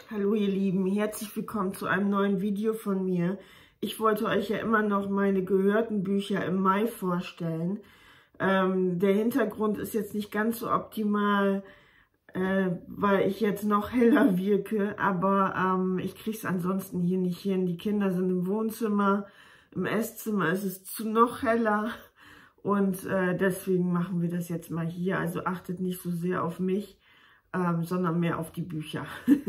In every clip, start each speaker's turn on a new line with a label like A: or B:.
A: Hallo ihr Lieben, herzlich willkommen zu einem neuen Video von mir. Ich wollte euch ja immer noch meine gehörten Bücher im Mai vorstellen. Der Hintergrund ist jetzt nicht ganz so optimal, weil ich jetzt noch heller wirke, aber ich kriege es ansonsten hier nicht hin. Die Kinder sind im Wohnzimmer, im Esszimmer ist es noch heller und deswegen machen wir das jetzt mal hier. Also achtet nicht so sehr auf mich, sondern mehr auf die Bücher.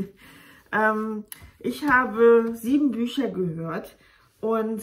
A: Ich habe 7 Bücher gehört und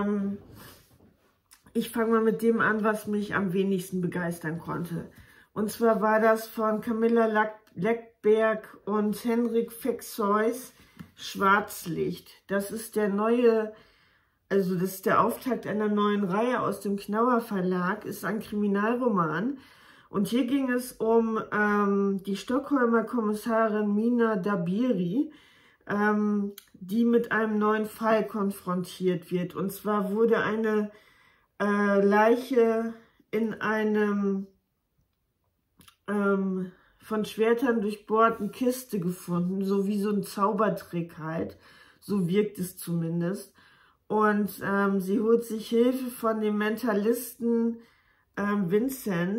A: ich fange mal mit dem an, was mich am wenigsten begeistern konnte. Und zwar war das von Camilla Läckberg und Henrik Fexeus Schwarzlicht. Das ist der neue, das ist der Auftakt einer neuen Reihe aus dem Knauer Verlag, ist ein Kriminalroman. Und hier ging es um die Stockholmer Kommissarin Mina Dabiri, die mit einem neuen Fall konfrontiert wird. Und zwar wurde eine Leiche in einem von Schwertern durchbohrten Kiste gefunden, so wie so ein Zaubertrick halt. So wirkt es zumindest. Und sie holt sich Hilfe von dem Mentalisten Vincent,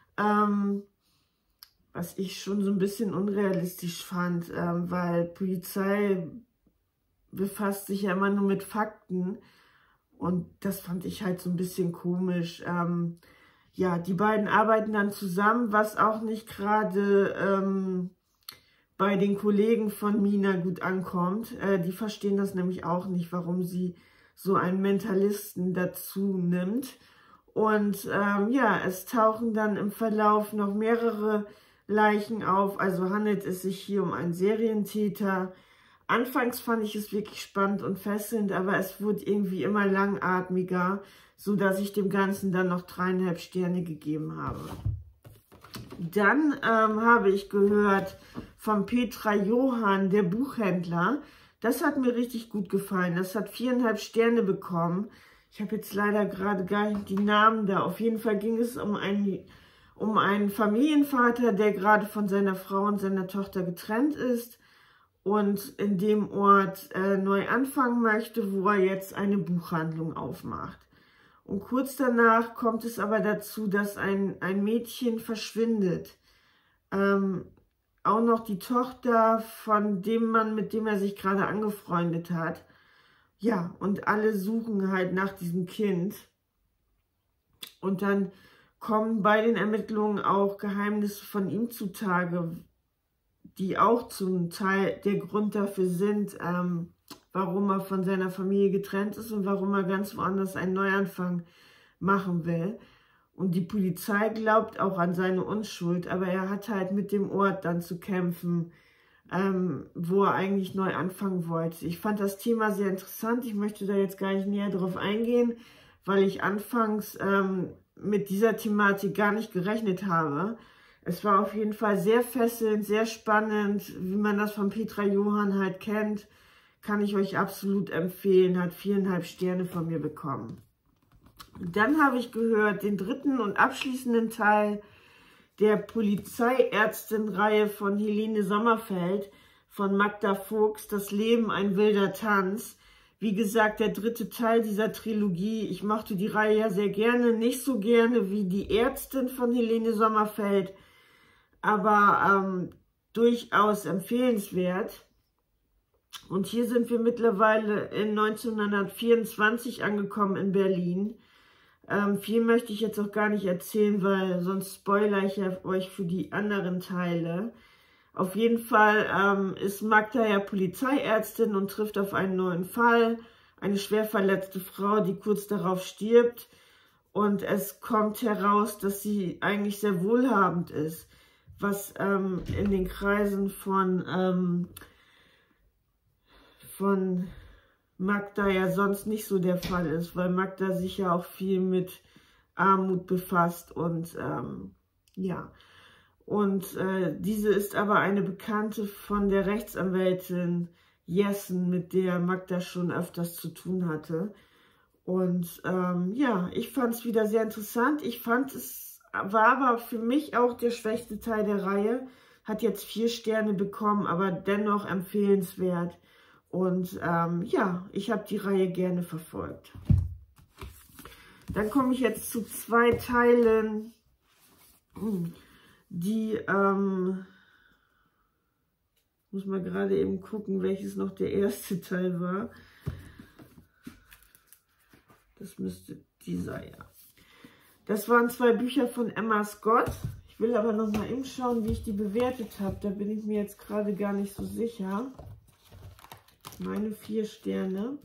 A: was ich schon so ein bisschen unrealistisch fand, weil Polizei befasst sich ja immer nur mit Fakten und das fand ich halt so ein bisschen komisch. Ja, die beiden arbeiten dann zusammen, was auch nicht gerade bei den Kollegen von Mina gut ankommt. Die verstehen das nämlich auch nicht, warum sie so einen Mentalisten dazu nimmt. Und ja, es tauchen dann im Verlauf noch mehrere Leichen auf. Also handelt es sich hier um einen Serientäter. Anfangs fand ich es wirklich spannend und fesselnd, aber es wurde irgendwie immer langatmiger, sodass ich dem Ganzen dann noch 3,5 Sterne gegeben habe. Dann habe ich gehört von Petra Johann, der Buchhändler. Das hat mir richtig gut gefallen. Das hat 4,5 Sterne bekommen. Ich habe jetzt leider gerade gar nicht die Namen da. Auf jeden Fall ging es um einen Familienvater, der gerade von seiner Frau und seiner Tochter getrennt ist und in dem Ort neu anfangen möchte, wo er jetzt eine Buchhandlung aufmacht. Und kurz danach kommt es aber dazu, dass ein Mädchen verschwindet. Auch noch die Tochter von dem Mann, mit dem er sich gerade angefreundet hat. Ja, und alle suchen halt nach diesem Kind. Und dann kommen bei den Ermittlungen auch Geheimnisse von ihm zutage, die auch zum Teil der Grund dafür sind, warum er von seiner Familie getrennt ist und warum er ganz woanders einen Neuanfang machen will. Und die Polizei glaubt auch an seine Unschuld, aber er hat halt mit dem Ort dann zu kämpfen, wo er eigentlich neu anfangen wollte. Ich fand das Thema sehr interessant. Ich möchte da jetzt gar nicht näher drauf eingehen, weil ich anfangs mit dieser Thematik gar nicht gerechnet habe. Es war auf jeden Fall sehr fesselnd, sehr spannend, wie man das von Petra Johann halt kennt. Kann ich euch absolut empfehlen, hat 4,5 Sterne von mir bekommen. Dann habe ich gehört, den 3. und abschließenden Teil der Polizeiärztin-Reihe von Helene Sommerfeld, von Magda Fuchs, Das Leben, ein wilder Tanz. Wie gesagt, der 3. Teil dieser Trilogie. Ich mochte die Reihe ja sehr gerne, nicht so gerne wie die Ärztin von Helene Sommerfeld, aber durchaus empfehlenswert. Und hier sind wir mittlerweile in 1924 angekommen in Berlin. Viel möchte ich jetzt auch gar nicht erzählen, weil sonst spoilere ich ja euch für die anderen Teile. Auf jeden Fall ist Magda ja Polizeiärztin und trifft auf einen neuen Fall. Eine schwer verletzte Frau, die kurz darauf stirbt. Und es kommt heraus, dass sie eigentlich sehr wohlhabend ist, was in den Kreisen von Magda ja sonst nicht so der Fall ist, weil Magda sich ja auch viel mit Armut befasst und ja. Und diese ist aber eine Bekannte von der Rechtsanwältin Jessen, mit der Magda schon öfters zu tun hatte. Und ja, ich fand es wieder sehr interessant. Ich fand, es war aber für mich auch der schwächste Teil der Reihe. hat jetzt 4 Sterne bekommen, aber dennoch empfehlenswert. Und ja, ich habe die Reihe gerne verfolgt. Dann komme ich jetzt zu 2 Teilen, die, muss mal gerade eben gucken, welches noch der erste Teil war. Das müsste dieser, ja. Das waren 2 Bücher von Emma Scott. Ich will aber noch mal eben schauen, wie ich die bewertet habe. Da bin ich mir jetzt gerade gar nicht so sicher. Meine 4 Sterne.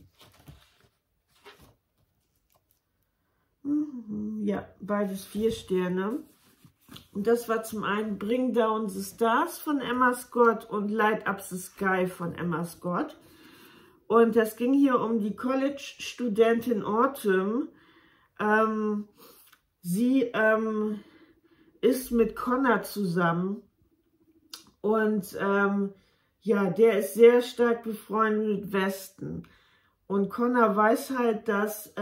A: Ja, beides 4 Sterne. Und das war zum einen Bring Down the Stars von Emma Scott und Light Up the Sky von Emma Scott. Und das ging hier um die College-Studentin Autumn. Sie ist mit Connor zusammen und ja, der ist sehr stark befreundet mit Weston. Und Connor weiß halt, dass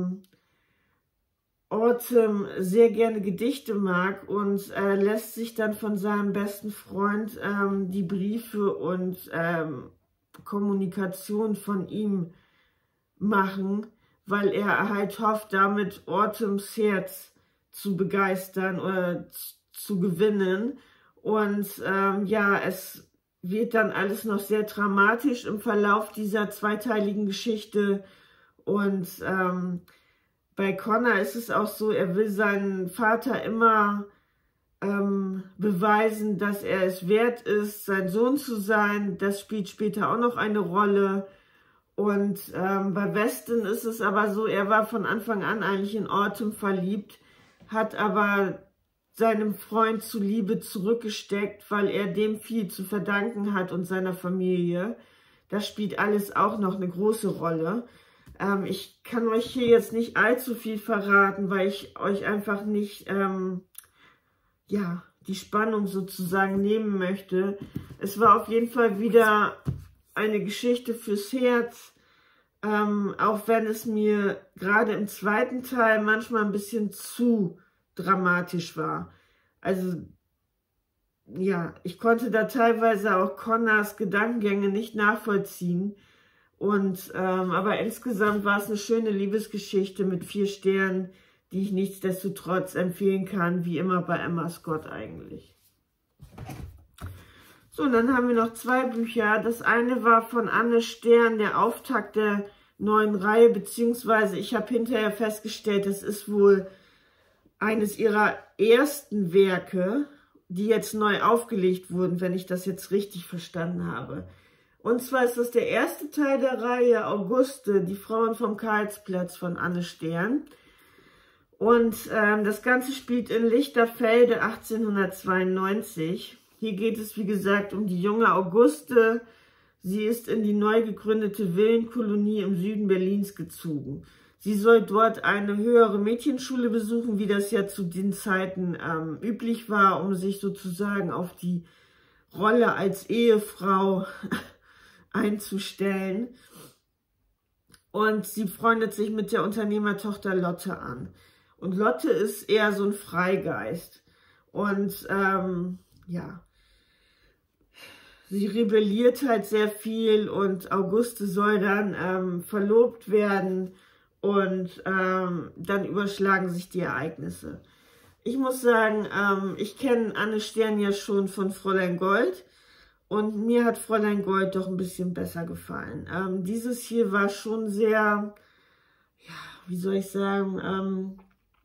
A: Autumn sehr gerne Gedichte mag und lässt sich dann von seinem besten Freund die Briefe und Kommunikation von ihm machen, weil er halt hofft, damit Autumns Herz zu begeistern oder zu gewinnen. Und ja, es wird dann alles noch sehr dramatisch im Verlauf dieser zweiteiligen Geschichte. Und bei Connor ist es auch so, er will seinen Vater immer beweisen, dass er es wert ist, sein Sohn zu sein. Das spielt später auch noch eine Rolle. Und bei Weston ist es aber so, er war von Anfang an eigentlich in Autumn verliebt, hat aber seinem Freund zuliebe zurückgesteckt, weil er dem viel zu verdanken hat und seiner Familie. Das spielt alles auch noch eine große Rolle. Ich kann euch hier jetzt nicht allzu viel verraten, weil ich euch einfach nicht ja, die Spannung sozusagen nehmen möchte. Es war auf jeden Fall wieder eine Geschichte fürs Herz, auch wenn es mir gerade im zweiten Teil manchmal ein bisschen zu dramatisch war. Also ja, ich konnte da teilweise auch Connors Gedankengänge nicht nachvollziehen. Und aber insgesamt war es eine schöne Liebesgeschichte mit 4 Sternen, die ich nichtsdestotrotz empfehlen kann, wie immer bei Emma Scott eigentlich. So, und dann haben wir noch 2 Bücher. Das eine war von Anne Stern, der Auftakt der neuen Reihe, beziehungsweise ich habe hinterher festgestellt, das ist wohl eines ihrer ersten Werke, die jetzt neu aufgelegt wurden, wenn ich das jetzt richtig verstanden habe. Und zwar ist das der erste Teil der Reihe Auguste, die Frauen vom Karlsplatz von Anne Stern. Und das Ganze spielt in Lichterfelde 1892. Hier geht es, wie gesagt, um die junge Auguste. Sie ist in die neu gegründete Villenkolonie im Süden Berlins gezogen. Sie soll dort eine höhere Mädchenschule besuchen, wie das ja zu den Zeiten üblich war, um sich sozusagen auf die Rolle als Ehefrau einzustellen. Und sie freundet sich mit der Unternehmertochter Lotte an. Und Lotte ist eher so ein Freigeist. Und ja, sie rebelliert halt sehr viel und Auguste soll dann verlobt werden und dann überschlagen sich die Ereignisse. Ich muss sagen, ich kenne Anne Stern ja schon von Fräulein Gold und mir hat Fräulein Gold doch ein bisschen besser gefallen. Dieses hier war schon sehr, ja, wie soll ich sagen,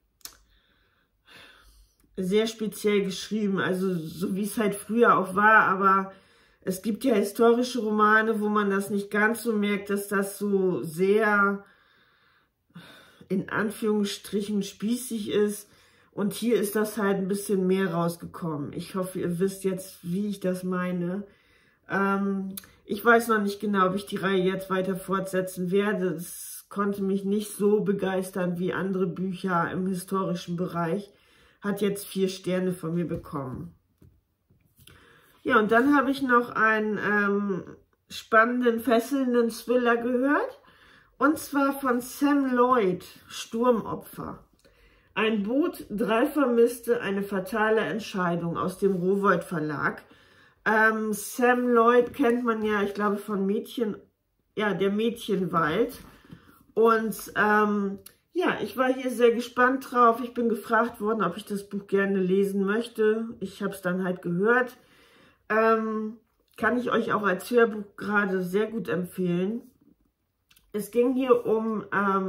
A: sehr speziell geschrieben, also so wie es halt früher auch war, aber es gibt ja historische Romane, wo man das nicht ganz so merkt, dass das so sehr, in Anführungsstrichen, spießig ist. Und hier ist das halt ein bisschen mehr rausgekommen. Ich hoffe, ihr wisst jetzt, wie ich das meine. Ich weiß noch nicht genau, ob ich die Reihe jetzt weiter fortsetzen werde. Es konnte mich nicht so begeistern wie andere Bücher im historischen Bereich. Hat jetzt 4 Sterne von mir bekommen. Ja, und dann habe ich noch einen spannenden, fesselnden Thriller gehört. Und zwar von Sam Lloyd, Sturmopfer. Ein Boot, 3 Vermisste, eine fatale Entscheidung aus dem Rowohlt Verlag. Sam Lloyd kennt man ja, ich glaube, von der Mädchenwald. Und ja, ich war hier sehr gespannt drauf. Ich bin gefragt worden, ob ich das Buch gerne lesen möchte. Ich habe es dann halt gehört. Kann ich euch auch als Hörbuch gerade sehr gut empfehlen. Es ging hier um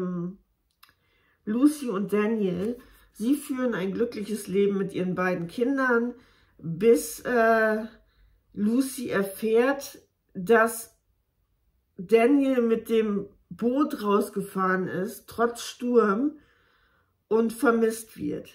A: Lucy und Daniel. Sie führen ein glückliches Leben mit ihren beiden Kindern, bis Lucy erfährt, dass Daniel mit dem Boot rausgefahren ist, trotz Sturm, und vermisst wird.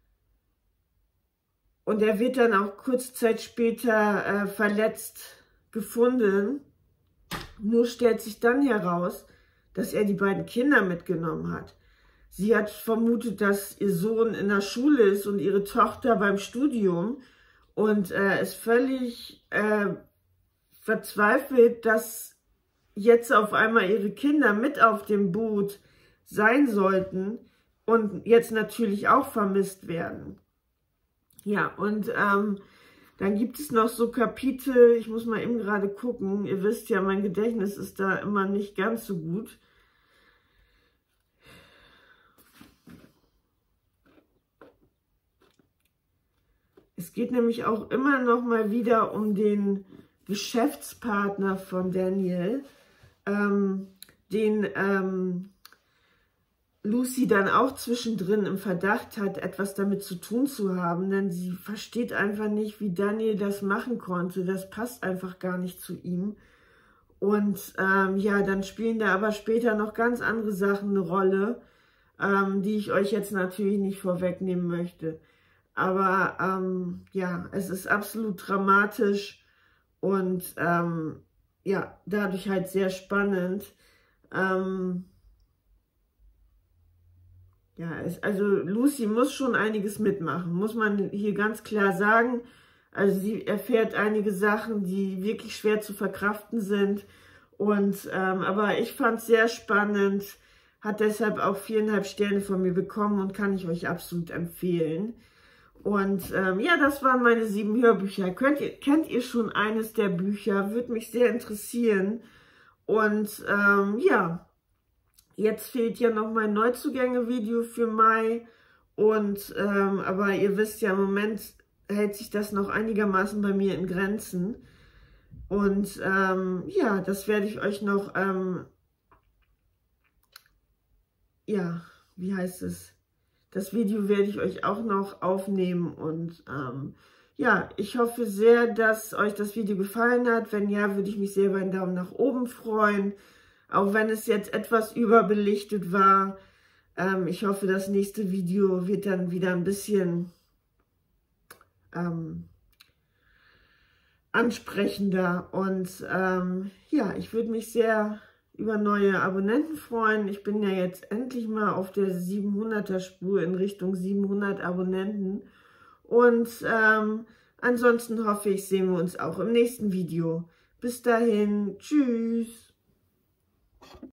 A: Und er wird dann auch kurze Zeit später verletzt gefunden. Nur stellt sich dann heraus, dass er die beiden Kinder mitgenommen hat. Sie hat vermutet, dass ihr Sohn in der Schule ist und ihre Tochter beim Studium und ist völlig verzweifelt, dass jetzt auf einmal ihre Kinder mit auf dem Boot sein sollten und jetzt natürlich auch vermisst werden. Ja, und dann gibt es noch so Kapitel, ich muss mal eben gerade gucken, ihr wisst ja, mein Gedächtnis ist da immer nicht ganz so gut. Es geht nämlich auch immer noch mal wieder um den Geschäftspartner von Daniel, den Lucy dann auch zwischendrin im Verdacht hat, etwas damit zu tun zu haben, denn sie versteht einfach nicht, wie Daniel das machen konnte. Das passt einfach gar nicht zu ihm. Und ja, dann spielen da aber später noch ganz andere Sachen eine Rolle, die ich euch jetzt natürlich nicht vorwegnehmen möchte. Aber ja, es ist absolut dramatisch und ja, dadurch halt sehr spannend. Ja, also Lucy muss schon einiges mitmachen, muss man hier ganz klar sagen. Also sie erfährt einige Sachen, die wirklich schwer zu verkraften sind. Und aber ich fand es sehr spannend, hat deshalb auch 4,5 Sterne von mir bekommen und kann ich euch absolut empfehlen. Und ja, das waren meine 7 Hörbücher. Kennt ihr schon eines der Bücher? Würde mich sehr interessieren. Und ja, jetzt fehlt ja noch mein Neuzugänge-Video für Mai. Und aber ihr wisst ja, im Moment hält sich das noch einigermaßen bei mir in Grenzen. Und ja, das werde ich euch noch, ja, wie heißt es? Das Video werde ich euch auch noch aufnehmen und ja, ich hoffe sehr, dass euch das Video gefallen hat. Wenn ja, würde ich mich sehr über einen Daumen nach oben freuen, auch wenn es jetzt etwas überbelichtet war. Ich hoffe, das nächste Video wird dann wieder ein bisschen ansprechender und ja, ich würde mich sehr über neue Abonnenten freuen. Ich bin ja jetzt endlich mal auf der 700er Spur in Richtung 700 Abonnenten. Und ansonsten hoffe ich, sehen wir uns auch im nächsten Video. Bis dahin, tschüss.